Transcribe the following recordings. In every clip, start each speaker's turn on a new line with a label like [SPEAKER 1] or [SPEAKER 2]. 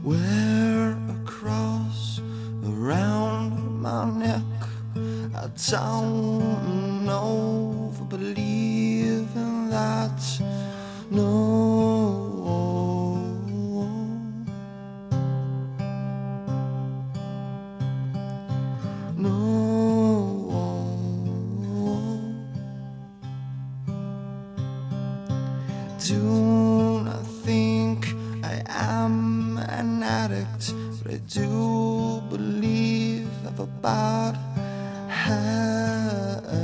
[SPEAKER 1] Wear a cross around my neck. I don't know if I believe in that. No. Do not think I am an addict, but I do believe I've a bad habit.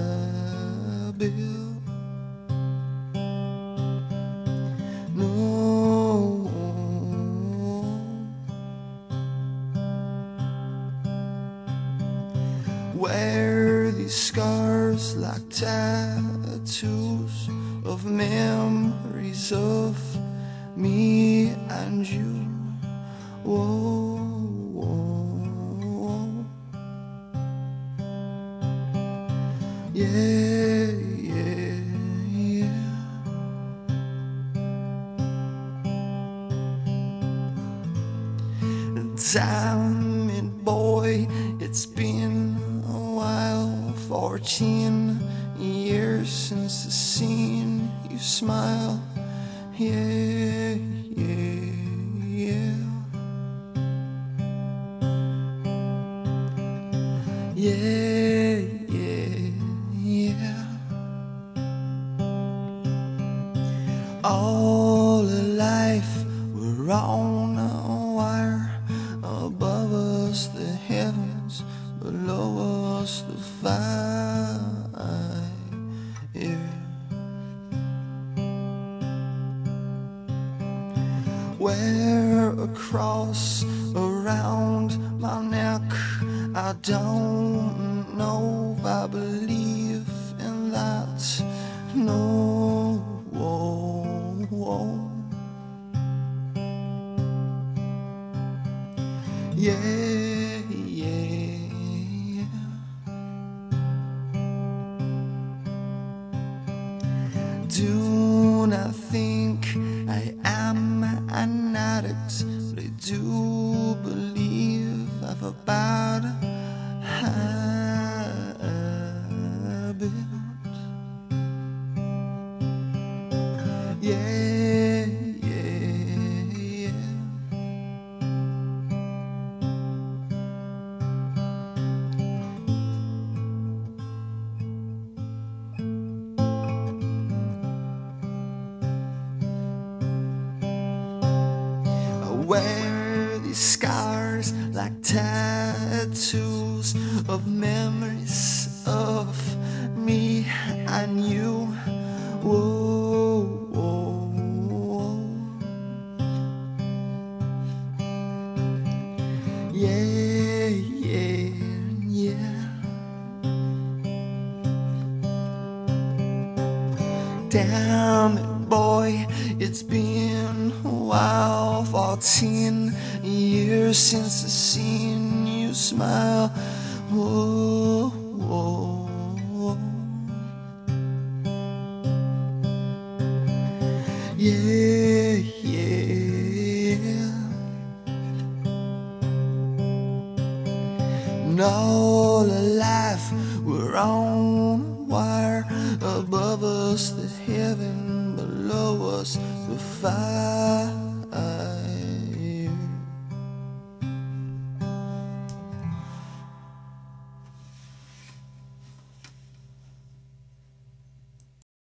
[SPEAKER 1] No. Wear these scars like tattoos of memories of me and you. Whoa, whoa. Yeah, yeah, yeah. Damn it, boy, it's been a while. 14 years since I seen you smile. Yeah, yeah, yeah. Yeah, yeah, yeah. All alive, we're on a wire. Above us the heavens, below us the fire. Wear a cross around my neck. I don't know if I believe in that. No. Yeah, yeah. Do not think I am an addict, but I do believe I've a bad habit. Yeah, yeah, yeah. Wear these scars like tattoos of memories of me and you. Whoa, whoa, whoa. Yeah, yeah, yeah. Damn it, boy, it's been a while. 14 years since I seen you smile. Whoa, whoa, whoa. Yeah, yeah. And all alive, we're on a wire. Above us the heaven, below us the fire.